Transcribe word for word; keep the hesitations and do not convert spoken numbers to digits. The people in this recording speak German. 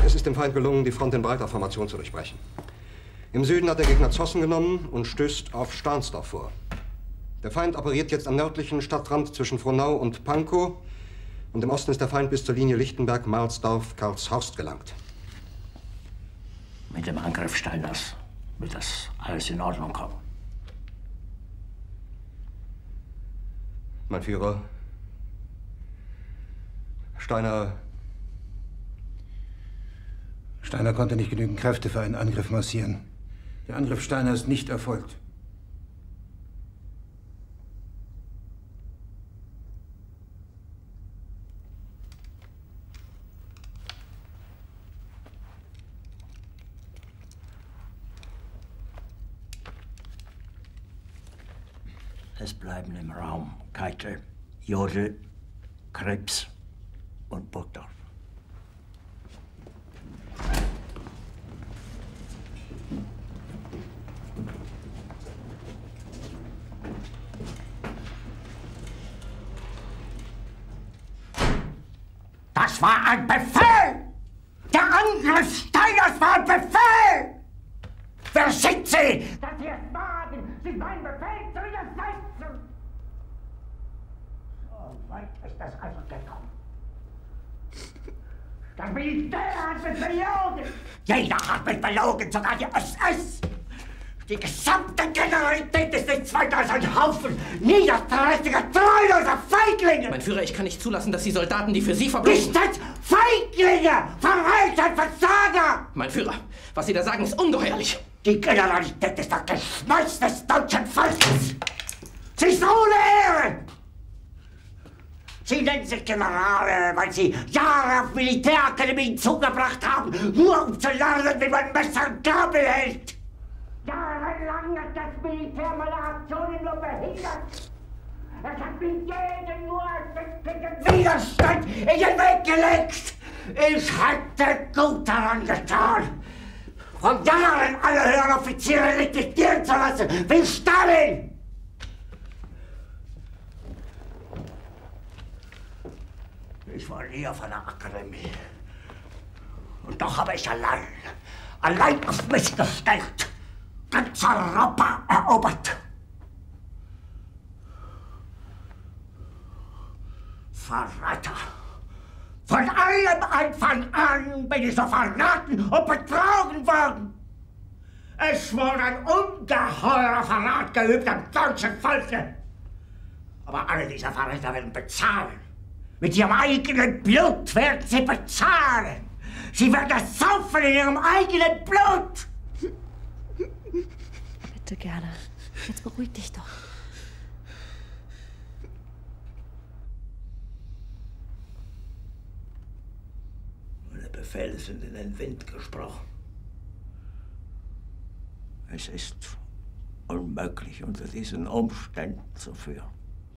Es ist dem Feind gelungen, die Front in breiter Formation zu durchbrechen. Im Süden hat der Gegner Zossen genommen und stößt auf Stahnsdorf vor. Der Feind operiert jetzt am nördlichen Stadtrand zwischen Frohnau und Pankow. Und im Osten ist der Feind bis zur Linie Lichtenberg-Marsdorf-Karlshorst gelangt. Mit dem Angriff Steiners wird das alles in Ordnung kommen. Mein Führer, Steiner... Steiner konnte nicht genügend Kräfte für einen Angriff massieren. Der Angriff Steiner ist nicht erfolgt. Es bleiben im Raum Keitel, Jodl, Krebs und Burgdorf. Das war ein Befehl! Der Angriff Steiners war ein Befehl! Wer sind Sie, dass Sie es wagen, sich meinen Befehl zu widersetzen? So weit ist das also gekommen. Das Militär hat mich belogen! Jeder hat mich belogen, sogar die S S! Die gesamte Generalität ist nichts weiter als ein Haufen niederträchtiger, treuloser Feiglinge! Mein Führer, ich kann nicht zulassen, dass die Soldaten, die für Sie verbringen... Nicht als Feiglinge! Verräter, Versager! Mein Führer, was Sie da sagen, ist ungeheuerlich! Die Generalität ist das Geschmeiß des deutschen Volkes! Sie ist ohne Ehre! Sie nennen sich Generale, weil Sie Jahre auf Militärakademien zugebracht haben, nur um zu lernen, wie man Messer und Gabel hält! Jahrelang hat das Militär meine Aktionen nur behindert. Es hat mir jeden nur ersichtlichen Widerstand in den Weg gelegt. Ich hätte gut daran getan, von Jahren alle höheren Offiziere liquidieren zu lassen, wie Stalin. Ich war nie auf einer Akademie. Und doch habe ich allein, allein auf mich gestellt, ganz Europa erobert. Verräter! Von allem Anfang an bin ich so verraten und betrogen worden. Es wurde ein ungeheurer Verrat geübt am deutschen Volke. Aber alle diese Verräter werden bezahlen. Mit ihrem eigenen Blut werden sie bezahlen. Sie werden das saufen in ihrem eigenen Blut. Bitte gerne. Jetzt beruhig dich doch. Meine Befehle sind in den Wind gesprochen. Es ist unmöglich, unter diesen Umständen zu führen.